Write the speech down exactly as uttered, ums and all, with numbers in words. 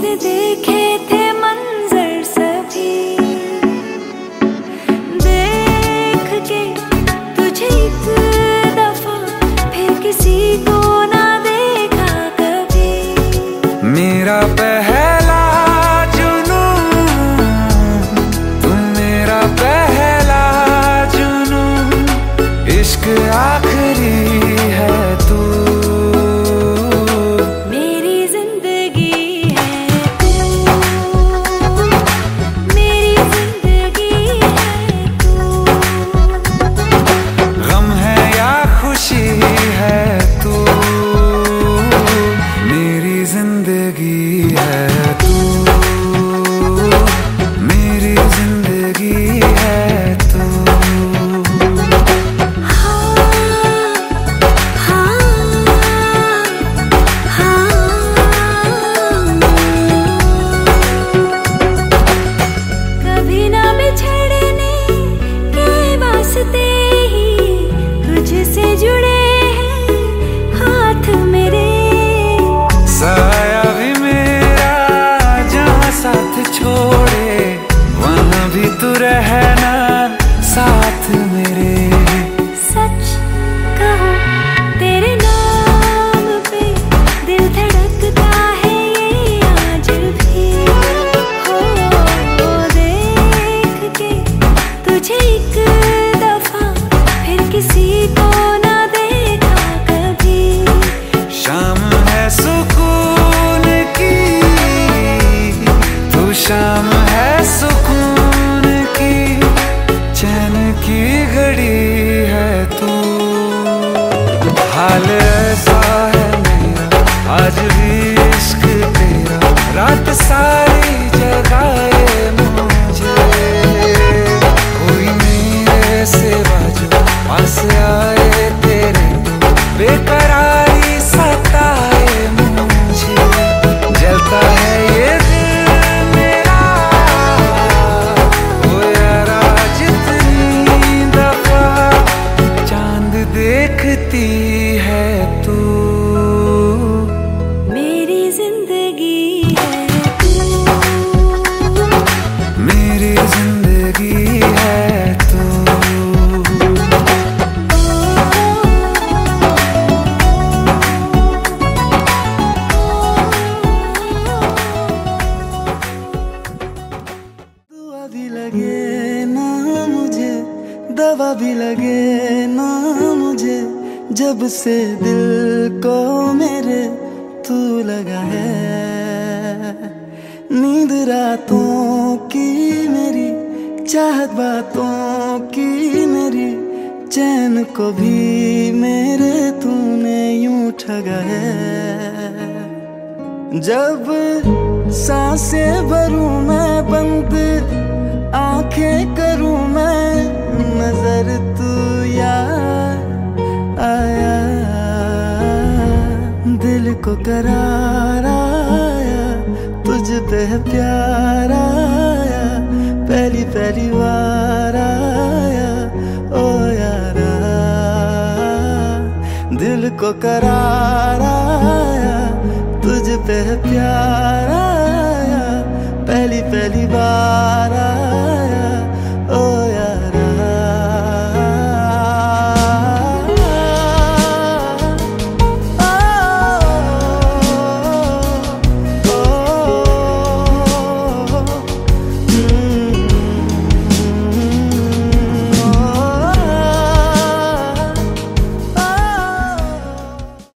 तूने देखे थे मंजर सभी, देख के तुझे एक दफा फिर किसी को ना देखा कभी। मेरा पहला जुनून, तू मेरा पहला जुनून, इश्क आखिरी है तू। छोड़े वहाँ भी तू रहना साथ मेरे। सच कहो तेरे नाम पे दिल धड़कता है ये आज भी। हो, हो देख के तुझे एक दफा फिर किसी को ना देखा कभी। शाम है सुकून की, तू शाम है सुकून की, चैन की घड़ी है तू। हाल ऐसा है मेरा आज भी इश्क तेरा, रात सारी जगाए मुझे। कोई मेरे सिवा जो पास आए तेरे, तो बेकरारी सताए मुझे। जलता है ये देखती है तू, मेरी जिंदगी है तू, मेरी जिंदगी है तू। दुआ भी लगे ना मुझे, दवा भी लगे ना मुझे, जब से दिल को मेरे तू लगा है। नींद रातों की मेरी, चाहत बातों की मेरी, चैन को भी मेरे तूने यूं ठगा है। जब सांसें भरूं मैं बंद, आंखें करूं मैं नजर, तू यार आया। दिल को करार आया, तुझ पे प्यार आया, पहली पहली बार आया ओ यारा। दिल को करार आया, तुझ पे प्यार आया, पहली पहली बार आया।